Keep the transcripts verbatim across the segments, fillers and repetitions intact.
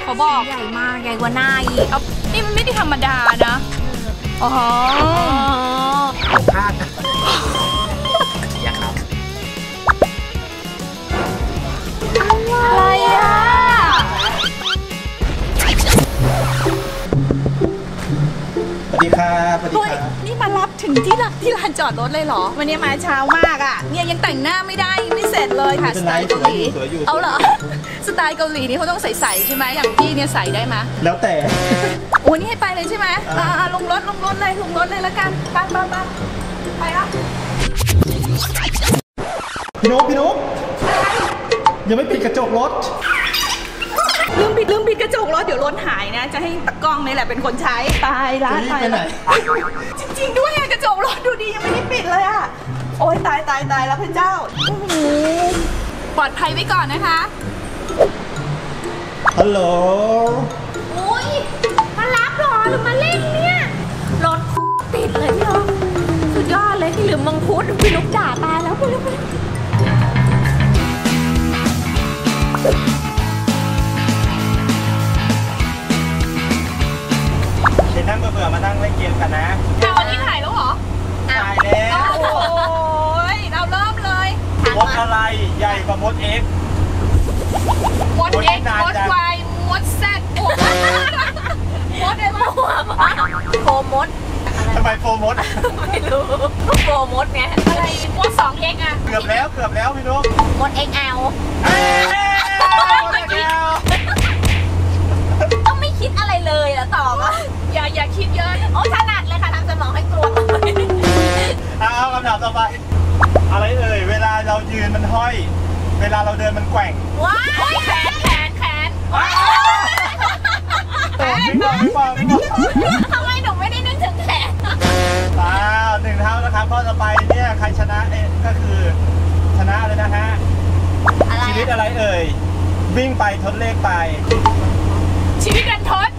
เขาบอกใหญ่มากใหญ่กว่าหน้าอีกเอานี่มันไม่ได้ธรรมดานะอ๋อข้างอย่าครับอะไรอ่ะสวัสดีครับสวัสดีครับนี่มารับถึงที่ละที่ลานจอดรถเลยเหรอวันนี้มาเช้ามากอ่ะเนี่ยยังแต่งหน้าไม่ได้ยังไม่เสร็จเลยค่ะสไตล์เกาหลีเอาเหรอสไตล์เกาหลีนี่เขาต้องใส่ๆใช่ไหมอย่างพี่เนี่ยใส่ได้ไหมแล้วแต่โอ้นี่ให้ไปเลยใช่ไหมอ่าลงรถลงรถเลยลงรถเลยแล้วกันไปไปไปไปละพี่นุ๊กพี่นุ๊กยังไม่ปิดกระจกรถลืมปิดลืมปิดกระจกรถเดี๋ยวรถหายนะจะให้ตะกล้องนี่แหละเป็นคนใช้ตายละตายละจริงๆด้วยกระจกรถดูดียังไม่ได้ปิดเลยอ่ะโอ๊ยตายตายตายแล้วพระเจ้าปลอดภัยไว้ก่อนนะคะฮัลโหลอุ้ยมารับหรอหรือมาเล่นเนี่ยรถติดเลยพี่น้องสุดยอดเลยที่ลืมมังคุดพี่ลูกด่าตายแล้วพี่ลูกเดี๋ยวนั่งเบื่อๆมานั่งเล่นเกมกันนะแต่วันนี้ถ่ายแล้วเหรอถ่ายแล้วโอ้ยเราเริ่มเลยมดอะไรใหญ่กว่ามดเอ็กมดเอ็กมดวายมดแซดมดอะไรมาหัวมาโฟมดทำไมโฟมดไม่รู้โฟมดไงอะไรมดสองเอ็กอะเกือบแล้วเกือบแล้วพี่นุ๊กมดเอ็กแอลต้องไม่คิดอะไรเลยแล้วตอบอ่ะอย่าอย่าคิดเยอะโอ้ถนัดเลยค่ะทำสมองให้กลัวเอาคำถามต่อไปอะไรเอ่ยเวลาเรายืนมันห้อยเวลาเราเดินมันแกว่งว้ายแขนแขนแขนไม่บอกไม่บอกไม่บอกทำไมหนูไม่ได้นึกถึงแขนอ้าวหนึ่งเท่านะครับข้อต่อไปเนี่ยใครชนะเองก็คือชนะเลยนะฮะชีวิตอะไรเอ่ยวิ่งไปทดเลขไปชีวิตกันทด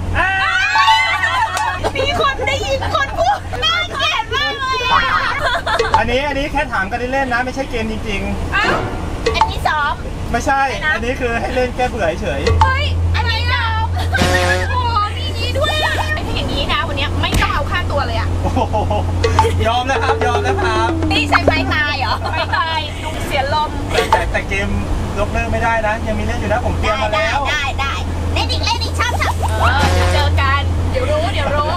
มีคนได้ยินคนพูดน่าเกลียดมากเลยอ่ะอันนี้อันนี้แค่ถามกันเล่นๆนะไม่ใช่เกมจริงๆอ้าวอันนี้ซ้อมไม่ใช่อันนี้คือให้เล่นแก้เบื่อเฉยเฮ้ยอันนี้ซ้อมโอ้มีนี้ด้วยอ่ะไอ้ที่อย่างนี้นะวันนี้ไม่ต้องเอาค่าตัวเลยอ่ะยอมแล้วครับยอมแล้วครับนี่ใช้ไม้ตายเหรอไม้ตายลุงเสียลมแต่แต่เกมยกเลิกไม่ได้นะยังมีเล่นอยู่นะผมเตรียมมาแล้วได้ได้เล่นอีกเล่นอีกชอบชอบเออเจอกันเดี๋ยวรู้เดี๋ยวรู้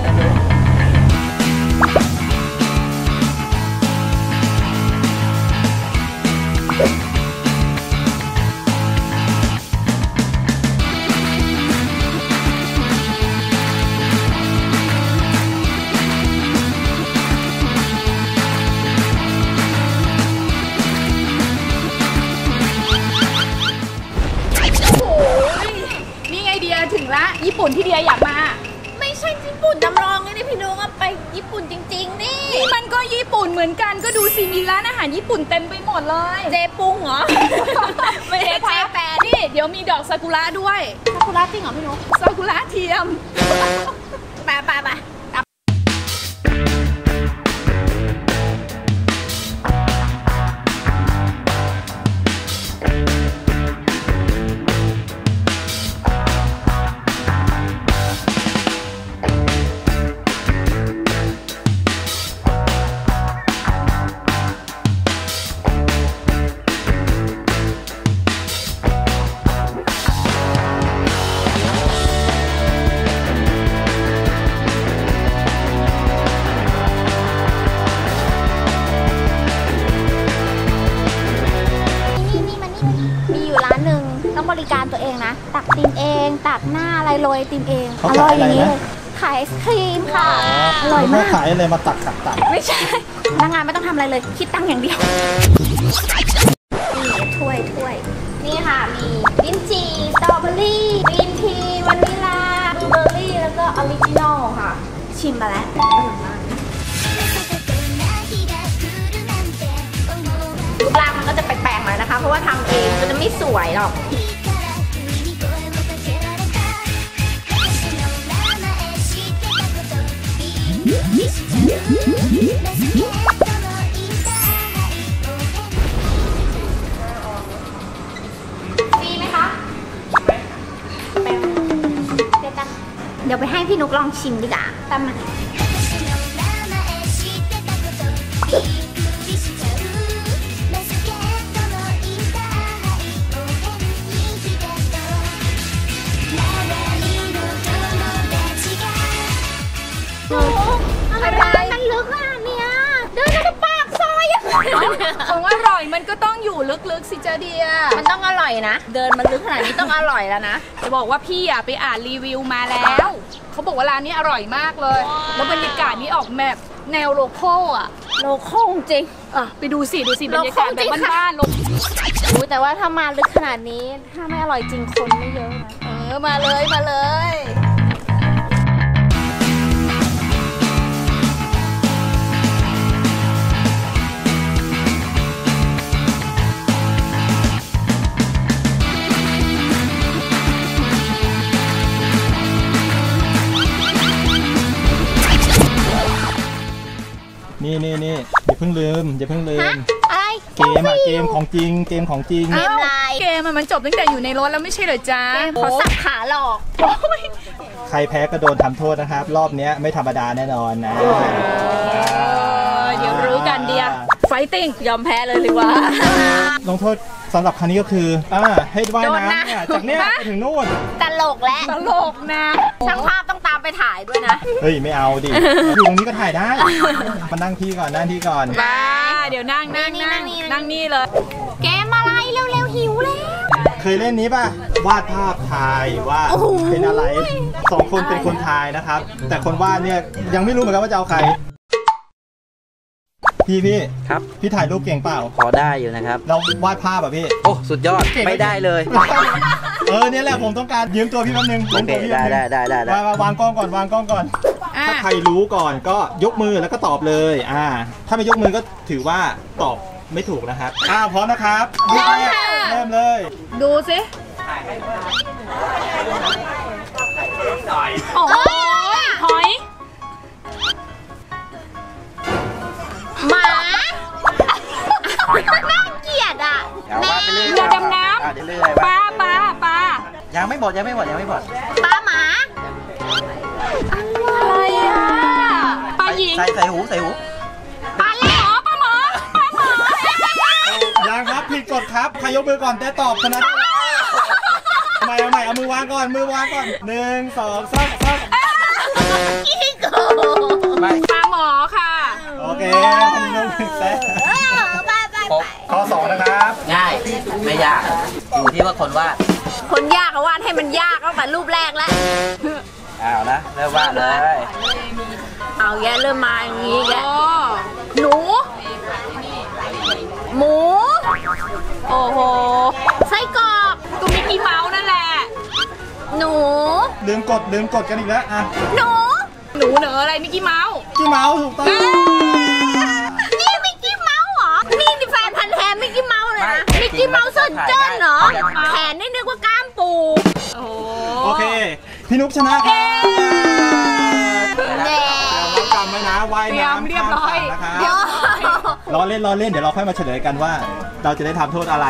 ถึงละญี่ปุ่นที่เดียอยากมาไม่ใช่ญี่ปุ่นจำลองไงนี่พี่นุ๊กไปญี่ปุ่นจริงๆนี่มันก็ญี่ปุ่นเหมือนกันก็ดูสิมีร้านอาหารญี่ปุ่นเต็มไปหมดเลยเจปุงเหรอไม่ใช่เจแปนนี่เดี๋ยวมีดอกซากุระด้วยซากุระจริงเหรอพี่นุ๊กซากุระเทียมไปไปไปบริการตัวเองนะตักติมเองตักหน้าอะไรโรยติมเองอร่อยอย่างนี้เลยขายไอศครีมค่ะอร่อยมากขายอะไรมาตักตักตักไม่ใช่พนักงานไม่ต้องทำอะไรเลยคิดตังค์อย่างเดียวนี่ถ้วยถ้วยนี่ค่ะมีลิ้นจี่สตรอเบอรี่กรีนทีวานิลาบลูเบอร์รี่แล้วก็ออริจินอลค่ะชิมมาแล้วอร่อยมากรูปร่างมันก็จะแปลกๆหน่อยนะคะเพราะว่าทำเองมันจะไม่สวยหรอกฟรีไหมคะเดี๋ยวไปให้พี่นุกลองชิมดีกว่าตามมาอะไรมันลึกอ่ะเนี่ยเดินมาปากซอยอ่ะของอร่อยมันก็ต้องอยู่ลึกๆสิจ๊ะเดียมันต้องอร่อยนะเดินมาลึกขนาดนี้ต้องอร่อยแล้วนะจะบอกว่าพี่อ่ะไปอ่านรีวิวมาแล้วเขาบอกว่าร้านนี้อร่อยมากเลยแล้วบรรยากาศนี้ออกแบบแนวโลคอลอ่ะโลคอลจริงอ่ะไปดูสิดูสิบรรยากาศแบบบ้านๆลงอู้แต่ว่าถ้ามาลึกขนาดนี้ถ้าไม่อร่อยจริงคนไม่เยอะนะเออมาเลยมาเลยนี่นี่นี่อย่าเพิ่งลืมอย่าเพิ่งลืมอะไรเกมอะเกมของจริงเกมของจริงเกมอะไรเกมมันจบตั้งแต่อยู่ในรถแล้วไม่ใช่เหรอจ๊ะเขาสับขาหลอกใครแพ้ก็โดนทำโทษนะครับรอบนี้ไม่ธรรมดาแน่นอนนะเดี๋ยวรู้กันเดียไฟติ้งยอมแพ้เลยดีกว่าลงโทษสำหรับคันนี้ก็คืออ่าให้ว่ายน้ำเนี่ยจากเนี้ยไปถึงนู่นตลกและตลกนะช่างภาพต้องตามไปถ่ายด้วยนะเฮ้ยไม่เอาดิอยู่ตรงนี้ก็ถ่ายได้มานั่งที่ก่อนนั่งที่ก่อนมาเดี๋ยวนั่งนั่งนั่งนั่งนี่เลยเกมอะไรเร็วๆหิวแล้วเคยเล่นนี้ป่ะวาดภาพทายว่าเป็นอะไรสองคนเป็นคนทายนะครับแต่คนวาดเนี่ยยังไม่รู้เหมือนกันว่าจะเอาใครพี่พี่ครับพี่ถ่ายรูปเก่งเปล่าพอได้อยู่นะครับเราวาดภาพอ่ะพี่โอ้สุดยอดไม่ได้เลยเออเนี่ยแหละผมต้องการยืมตัวพี่แป๊บนึงโอเคได้ได้ได้ได้วางกล้องก่อนวางกล้องก่อนถ้าใครรู้ก่อนก็ยกมือแล้วก็ตอบเลยอ่าถ้าไม่ยกมือก็ถือว่าตอบไม่ถูกนะครับอ่าพร้อมนะครับเริ่มเลยดูสิโอ้ยหอยหมาน่าเกลียดอ่ะแม่เรือดำน้ำปลาปลาปลายังไม่หมดยังไม่หมดยังไม่หมดปลาหมาอะไรอ่ะปลาหญิงใส่ใส่หูใส่หูปลาเล็กหรอปลาหมอปลาหมอยังครับผิดกฎครับใครยกมือก่อนแต่ตอบชนะทำไมเอาใหม่เอามือวางก่อนมือวางก่อนหนึ่งสองสามสามขี้โกงปลาหมอค่ะโอเคคนนี้น้องแซ่ข้อสองนะครับง่ายไม่ยากอยู่ที่ว่าคนวาดคนยากก็วาดให้มันยากตั้งแต่รูปแรกแล้วเอาละเริ่มวาดเลยเอาแย่เริ่มมาอย่างนี้แกหนูหมูโอ้โหไส้กรอกก็มิกกี้เมาส์นั่นแหละหนูลืมกดลืมกดกันอีกแล้วอ่ะหนูหนูเหนออะไรมิกกี้เมาส์มิกกี้เมาส์ถูกต้องนี่มิกกี้เมาส์เหรอนี่แฟนพันธุ์แท้มิกกี้เมาส์เลยนะมิกกี้เมาส์สนเจิ้นเหรอแขนได้นึกว่ากล้ามปูโอเคพี่นุ๊กชนะครับแน่เราจำไว้นะว่ายน้ำข้ามฝั่งนะครับรอเล่นรอเล่นเดี๋ยวเราค่อยมาเฉลยกันว่าเราจะได้ทำโทษอะไร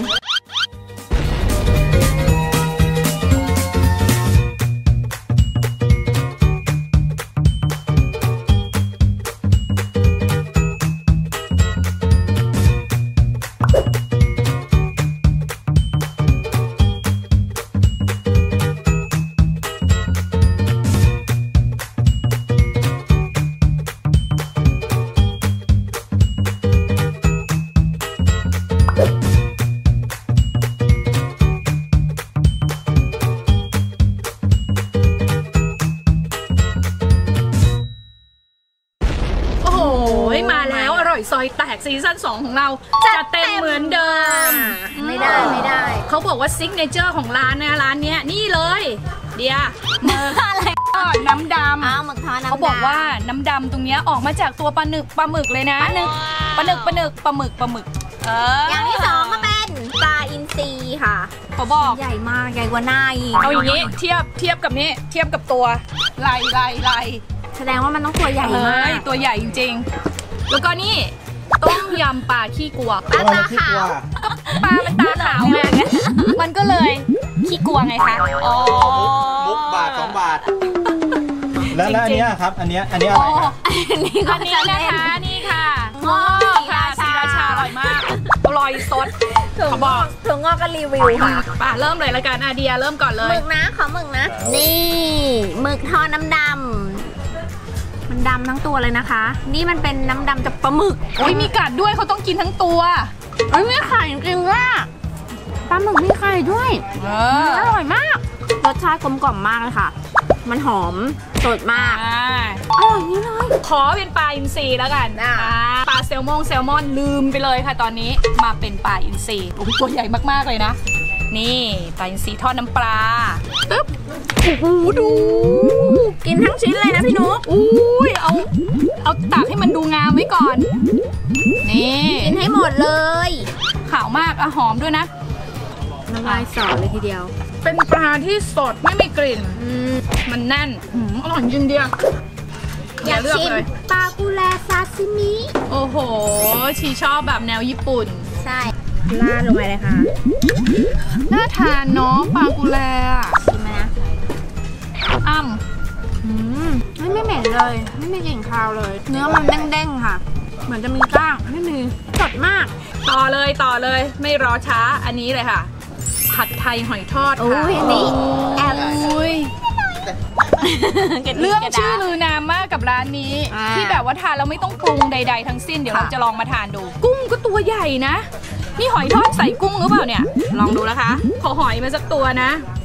ซอยแตกซีซั่นสองของเราจะเต็มเหมือนเดิมไม่ได้ไม่ได้เขาบอกว่าซิกเนเจอร์ของร้านนะร้านเนี้ยนี่เลยเดียมืออะไรน้ำดำอ้าวหมึกทอดน้ำดำเขาบอกว่าน้ำดำตรงเนี้ยออกมาจากตัวปลาหนึกปลาหมึกเลยนะปลาหนึกปลาหนึกปลาหมึกปลาหมึกเอออย่างที่สองก็เป็นปลาอินทรีค่ะเขาบอกใหญ่มากใหญ่กว่าหน้าอีกเอาอย่างนี้เทียบเทียบกับนี้เทียบกับตัวไหลไหลไหลแสดงว่ามันต้องตัวใหญ่มากตัวใหญ่จริงๆแล้วก็นี่ต้มยำปลาขี้กลัวปลาตาขาวปลาเป็นตาขาวไงมันก็เลยขี้กลัวไงคะอ๋อมุกบาทสองบาทแล้วอันริงเนี้ยครับ อันเนี้ยอันเนี้ยอะไรครับอันนี้ก็อันนี้จะนะเล่นคะนี่ค่ะงอกศรีค่ะราศรีชาราชาอร่อยมากอร่อยสดถั่วเขางบออกกถั่วงอกก็รีวิวค่ะป่ะเริ่มเลยละกันอาเดียเริ่มก่อนเลหมึยกนะขอหมึกนะ นี่หมึกทอดน้ำดำมันดำทั้งตัวเลยนะคะ นี่มันเป็นน้ำดำจากปลาหมึกโอ้ยมีกัดด้วยเขาต้องกินทั้งตัวเอ้ยมีไข่จริงๆว่าปลาหมึกมีไข่ด้วยเอออร่อยมาก รสชาติกลมกล่อมมากเลยค่ะ มันหอมสดมากอ่าอร่อยนี่เลยขอเป็นปลาอินทรีแล้วกันอ่าอ่าปลาแซลมอนแซลมอนลืมไปเลยค่ะตอนนี้มาเป็นปลาอินทรีโอ้โหตัวใหญ่มากๆเลยนะ นี่ปลาอินทรีทอดน้ำปลาตึ๊บโอ้โหดูกินทั้งชิ้นเลยนะพี่นุ๊กอุ้ยเอาเอาตากให้มันดูงามไว้ก่อน นี่กินให้หมดเลยขาวมากอะหอมด้วยนะน้ำลายสอเลยทีเดียวเป็นปลาที่สดไม่มีกลิ่นอืมมันแน่นหืมอร่อยจริงเดียวอยากเลือกชิมเลยปลากุแลซาซิมิโอ้โห ชีชอบแบบแนวญี่ปุ่นใช่ลาดลงไปเลยค่ะน่าทานเนาะปลากุแลอะชิมไหมนะอ้ำอืมไม่ไม่เหม็นเลย ไม่มีกลิ่นคาวเลย เนื้อมันเด้งๆค่ะ เหมือนจะมีกล้างไม่มีสดมากต่อเลยต่อเลยไม่รอช้าอันนี้เลยค่ะ ผัดไทยหอยทอดโอ้ค่ะยอันนี้แอบอุ้ยเรื่องชื่อลือนามมากกับร้านนี้อ่าที่แบบว่าทานแล้วไม่ต้องปรุงใด ๆ ทั้งสิ้นเดี๋ยวค่ะเราจะลองมาทานดู กุ้งก็ตัวใหญ่นะนี่หอยทอดใส่กุ้งหรือเปล่าเนี่ย ลองดูนะคะ ขอหอยมาสักตัวนะ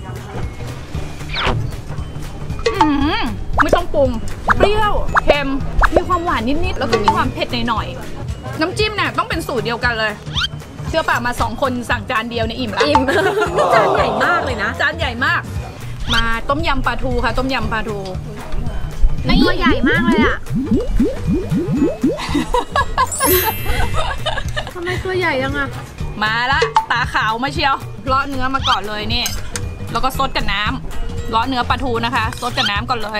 อื้อหือไม่ต้องปรุงเปรี้ยวเค็มมีความหวานนิดๆแล้วก็มีความเผ็ดหน่อยๆน้ำจิ้มเนี่ยต้องเป็นสูตรเดียวกันเลยเชื่อป่ะมาสองคนสั่งจานเดียวเนี่ยอิ่มแล้วอิ่ม จานใหญ่มากเลยนะจานใหญ่มาก มาต้มยำปลาทูค่ะ ต้มยำปลาทูตัวใหญ่มากเลยอ่ะ ทำไมตัวใหญ่ยังอ่ะมาละตาขาวมาเชียวเลาะเนื้อมาก่อนเลยนี่ แล้วก็ซดกับน้ำเลาะเนื้อปลาทูนะคะซดกับน้ำก่อนเลย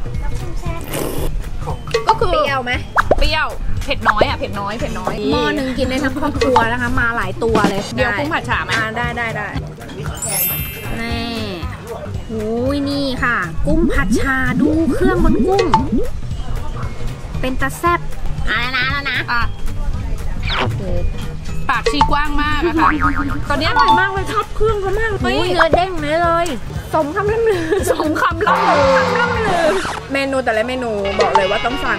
ก็คือเปรี้ยวไหมเปรี้ยวเผ็ดน้อยอ่ะเผ็ดน้อยเผ็ดน้อยหม้อหนึ่งกินได้ทั้งครอบครัวนะคะ มาหลายตัวเลยเดี๋ยวกุ้งผัดฉ่าไหมอ่าได้ได้ได้นี่โอ้ยนี่ค่ะ กุ้งผัดชาดูเครื่องบนกุ้ง เป็นตะแซ่บอ่ะแล้วนะแล้วนะอ่ะโอ้โหปากชีกว้างมากอะค่ะตอนนี้อร่อยมากเลยชอบเครื่องเขามากเลยเนื้อเด้งเลยเลย สมคำล่ำลือสมคำล่ำลือล่ำลือเมนูแต่ละเมนูบอกเลยว่าต้องสั่ง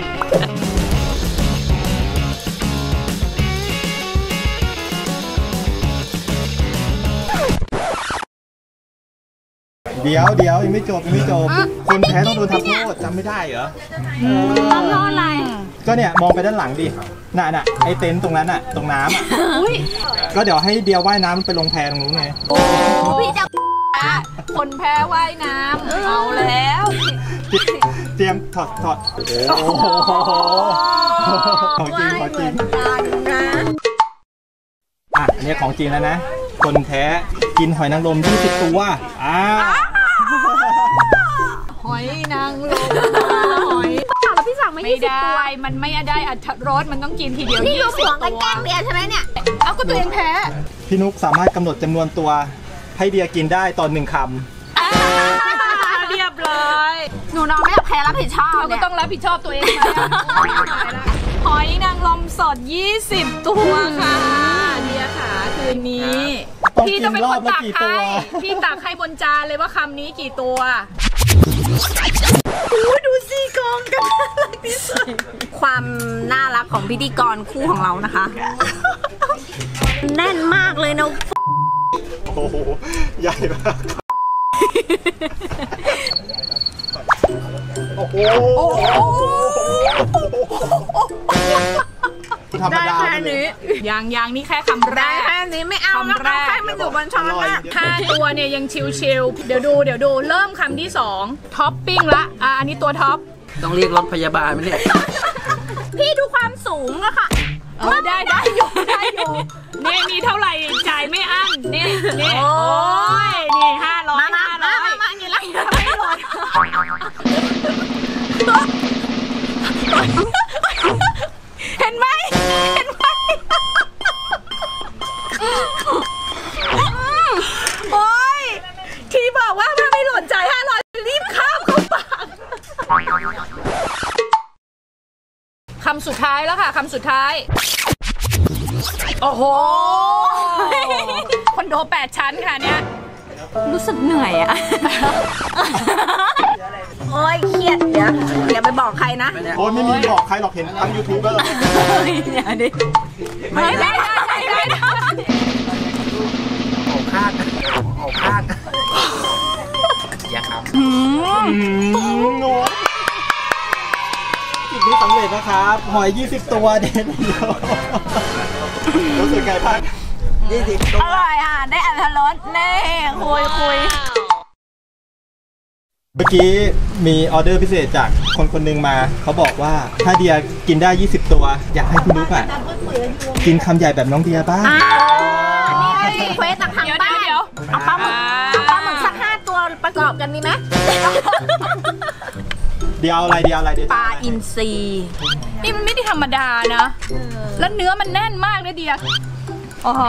เดี๋ยวเดี๋ยวยังไม่จบยังไม่จบ คนแพ้ต้องโดนทำโทษจำไม่ได้เหรอต้องรออะไรก็เนี่ยมองไปด้านหลังดิ น่ะน่ะไอเต็นท์ตรงนั้นน่ะ ตรงน้ำอ่ะ ก็เดี๋ยวให้เดียวว่ายน้ำไปลงแพตรงนู้นไงพี่จะคนแพ้ว่ายน้ำเอาแล้วเตรียมถอดถอดโอ้โหของจริงของจริงนะอ่ะ อันนี้ของจริงแล้วนะ คนแพ้กินหอยนางรมยี่สิบตัวอ่าหอยนางรมหอยแล้วพี่สั่งไม่ไม่ยี่สิบได้ตัวมันไม่ได้อัตรสมันต้องกินทีเดียวนี่ยี่เราสิบห่วงตักันวแกล้งเบียร์ใช่ไหมเนี่ยเอาก็ตัวเองแพ้พี่นุกสามารถกำหนดจำนวนตัวให้เดียกินได้ตอนหนึ่งคอ่าเรียบร้อยหนูนอนไม่หลับแพ้รับผิดชอบเราก็เนี่ยต้องรับผิดชอบตัวเองมาหอยนางรมสดยี่สิบตัวค่ะเดียค่ะคืนนี้ำต้องพี่กิจะนเป็นรคอบนละตักกี่ให้ตัวพี่ตักให้บนจานเลยว่าคำนี้กี่ตัวอู้ดูสิกองกันน่ารักที่สุดความน่ารักของพิธีกรคู่ของเรานะคะ แน่นมากเลยนะโอ้โห ใหญ่มากโอ้โหธรรมได้ดาแค่ไปเลยนี้ยังยังนี่แค่คำแรได้กแค่นี้ไม่เอานะคำแรกเอาแค่มันอยู่บนช้อนนะห้าตัวเนี่ยยังชิลๆเดี๋ยวดูเดี๋ยวดูเริ่มคำที่สองท็อปปิ้งละอ่ะอันนี้ตัวท็อปต้องเรียกรถพยาบาลไหมเนี่ยพี่ดูความสูงอะค่ะเออได้ได้อยู่ได้อยู่นี่มีเท่าไหร่จ่ายไม่อั้นนี่นี่โอ้ยนี่ห้าร้อยมามาห้ามาร้อยมามาอย่างนี้ละไม่หลดเห็นไหมเห็นไหมโอ้ยที่บอกว่าถ้าไม่หล่นจ่ายห้าร้อยรีบข้ามเข้าปากำสุดท้ายแล้วค่ะคำสุดท้ายโอ้โหคอนโดแปดชั้นค่ะเนี่ยรู้สึกเหนื่อยอะโอ้ยเครียดเดี๋ยวอย่าไปบอกใครนะโอ้ยไม่มีบอกใครหรอกเห็นทั้งยูทูบแล้วอย่าดิไม่ได้ไม่ได้ไม่ได้ออกคาดออกคาดอย่าครับงงอีกนี้สำเร็จนะครับหอยยี่สิบตัวเด็ดเดียวรู้สึกไงพักยี่สิบตัวอร่อยอ่ะได้อัตรสเน่คุยคุยเมื่อกี้มีออเดอร์พิเศษจากคนคนหนึ่งมาเขาบอกว่าถ้าเดียกินได้ยี่สิบตัวอยากให้คุณนุ๊กอ่ะกินคำใหญ่แบบน้องเดียบ้างนี่เควสจากทางบ้านเอาปลาหมึกเอาปลาหมึกสักห้าตัวประกอบกันมีไหมเดียวอะไรเดียวอะไรเดียวปลาอินทรีนี่มันไม่ได้ธรรมดานะแล้วเนื้อมันแน่นมากนะเดียอ๋อ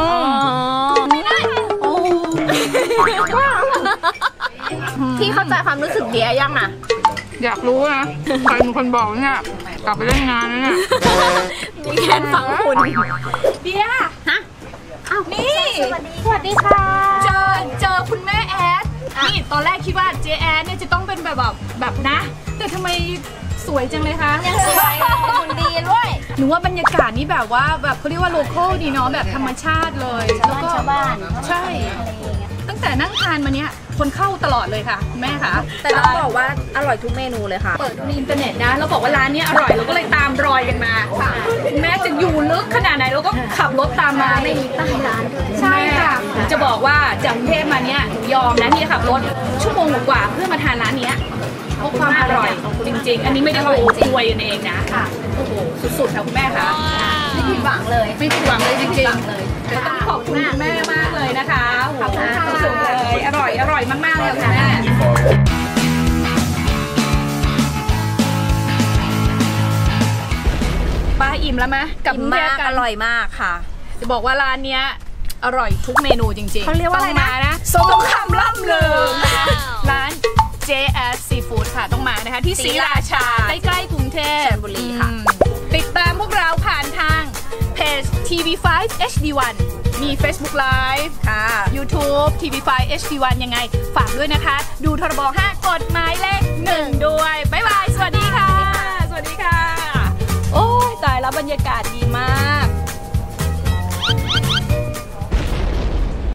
พี่เข้าใจความรู้สึกเดียยังอ่ะอยากรู้นะใครเป็นคนบอกเนี่ยกลับไปเล่นงานนะเนี่ยมีแค่ฟังคุณเดียฮะนี่สวัสดีค่ะเจอเจอคุณแม่แอดนี่ตอนแรกคิดว่าเจแอดเนี่ยจะต้องเป็นแบบแบบแบบนะแต่ทำไมสวยจังเลยคะยังสวยคุณดีด้วยหนูว่าบรรยากาศนี้แบบว่าแบบเขาเรียกว่าโลคอลดีเนาะแบบธรรมชาติเลยแล้วก็ชาวบ้านใช่ตั้งแต่นั่งทานมาเนี้ยคนเข้าตลอดเลยค่ะแม่ค่ะแต่เราบอกว่าอร่อยทุกเมนูเลยค่ะเปิดในอินเทอร์เน็ตนะเราบอกว่าร้านนี้อร่อยเราก็เลยตามรอยกันมาแม้จะอยู่ลึกขนาดไหนเราก็ขับรถตามมาไม่มีใต้ร้านใช่ค่ะจะบอกว่าจากกรุงเทพมาเนี้ยยอมนะที่จะขับรถชั่วโมงกว่าเพื่อมาทานร้านนี้เพราะความอร่อยจริงๆอันนี้ไม่ได้ว่าอวยกันเองนะค่ะโอ้โหสุดๆค่ะคุณแม่ค่ะไม่ผิดหวังเลยไม่ผิดหวังเลยจริงๆเลยต้องขอบคุณแม่มากเลยนะคะขอบคุณค่ะสุดเลยอร่อยอร่อยมากๆเลยค่ะแม่ป้าอิ่มแล้วไหมกับมากอร่อยมากค่ะจะบอกว่าร้านเนี้ยอร่อยทุกเมนูจริงๆเขาเรียกว่าอะไรนะสมคำล่ำลือร้าน เจ เอส Seafood ค่ะต้องมานะคะที่ศรีราชาใกล้ๆกรุงเทพบุรีค่ะติดตามพวกเราผ่านทางเพจ ที วี ไฟว์ เอช ดี วัน มี Facebook Live ค่ะ YouTube ที วี ไฟว์ เอช ดี วัน ยังไงฝากด้วยนะคะดูทรบห้ากฎหมายเลขหนึ่งด้วยบ๊ายบายสวัสดีค่ะสวัสดีค่ะโอ้ยตายแล้วบรรยากาศดีมาก